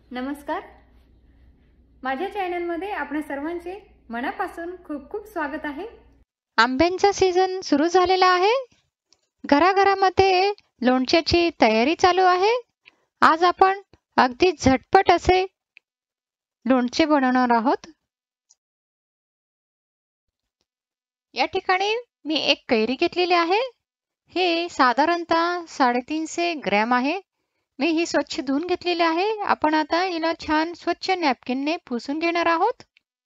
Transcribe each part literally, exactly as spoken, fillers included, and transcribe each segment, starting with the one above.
नमस्कार, माझ्या चॅनलमध्ये आपणा सर्वांचे मनापासून खूप खूप स्वागत आहे। आंब्यांचा सीझन सुरू झालेला आहे। घराघरामध्ये लोणच्याची तयारी चालू आहे। आज आपण अगदी झटपट असे लोणचे बनवणार आहोत। या ठिकाणी मी एक कैरी घेतलेली आहे। हे साधारणतः साडेतीनशे ग्रॅम आहे। मी ही स्वच्छ धुवून घेतलेली आहे। आपण आता हिला छान स्वच्छ नॅपकिनने पुसून घेणार आहोत।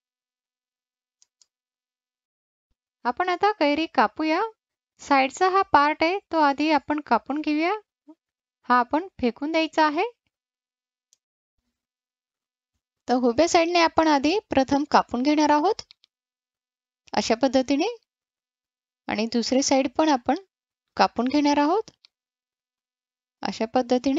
आपण आता कैरी कापूया। साइडचा हा पार्ट आहे तो आधी आपण कापून घेऊया। हा आपण फेकून द्यायचा आहे। तर उभ्या साइडने आपण आधी प्रथम कापून घेणार आहोत अशा पद्धतीने, आणि दुसरी साइड पण आपण कापून घेणार आहोत अशा पद्धतीने।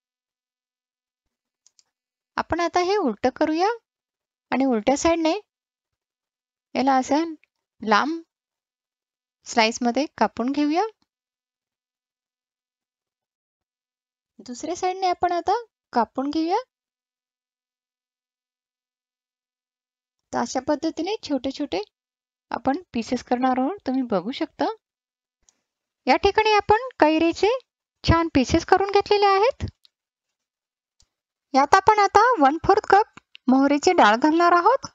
आपण आता हे उलट करूया आणि उलट्या साइडने याला असं लांब स्लाइस मध्ये कापून घेऊया। दुसऱ्या साइडने आपण आता कापून घेऊया। तर अशा पद्धतीने छोटे छोटे आपण पीसेस करणार आहोत। तुम्ही बघू शकता या ठिकाणी आपण कैरीचे छान पीसेस करून घेतलेले आहेत। यात आपण आता वन फोर्थ कप मोहरीची डाळ घालणार आहोत।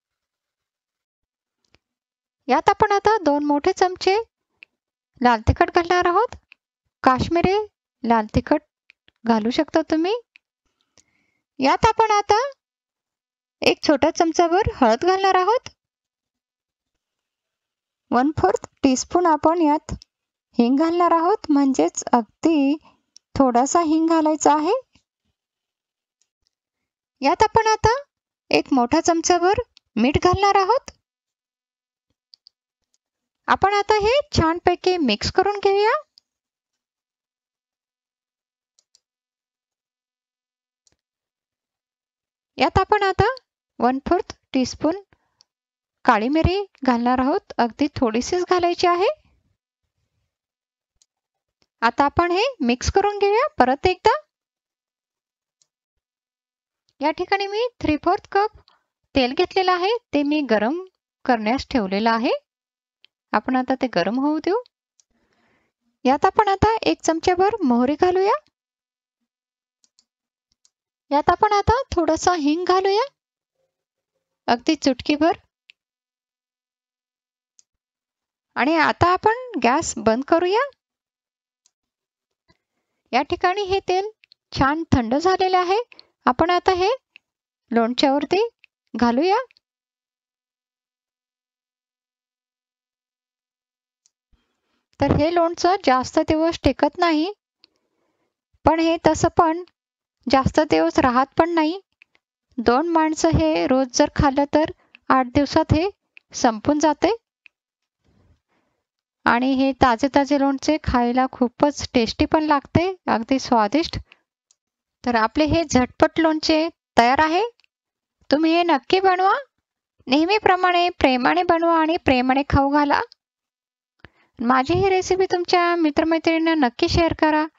यात आपण आता दोन मोठे चमचे लाल तिखट घालणार आहोत। काश्मीरी लाल तिखट घालू शकता तुम्ही। यात आपण आता एक छोटा चमचाभर हळद घालणार आहोत। वन फोर्थ टीस्पून आपण यात हिंग घालणार आहोत, म्हणजेच अगदी थोडासा हिंग घालायचा आहे। यात आपण आता एक मोठा चमचाभर मीठ घालणार आहोत। आपण आता हे छानपैकी मिक्स करून घेऊया। यात आपण आता वन फोर्थ टीस्पून काळी मिरी घालणार आहोत। अगदी थोडीशीच घालायची आहे। आता आपण हे मिक्स करून घेऊया परत एकदा। या ठिकाणी मी थ्री फोर्थ कप तेल घेतलेलं आहे, ते मी गरम करण्यास ठेवलेलं आहे। आपण आता ते गरम होऊ देऊ। यात आपण आता एक चमचाभर मोहरी घालूया। यात आपण आता थोडासा हिंग घालूया, अगदी चुटकीभर। आणि आता आपण गॅस बंद करूया। या ठिकाणी हे तेल छान थंड झालेले आहे। आपण आता हे लोणच्यावरती घालूया। तर हे लोणचं जास्त दिवस टिकत नाही, पण हे तसं पण जास्त दिवस राहत पण नाही। दोन माणसं हे रोज जर खाल्लं तर आठ दिवसात हे संपून जाते। आणि हे ताजे ताजे लोणचे खायला खूपच टेस्टी पण लागते, अगदी स्वादिष्ट। तर आपले हे झटपट लोणचे तयार आहे। तुम्ही हे नक्की बनवा। नेहमीप्रमाणे प्रेमाने बनवा आणि प्रेमाने खाऊ घाला। माझी ही रेसिपी तुमच्या मित्रमैत्रिणींना नक्की शेअर करा।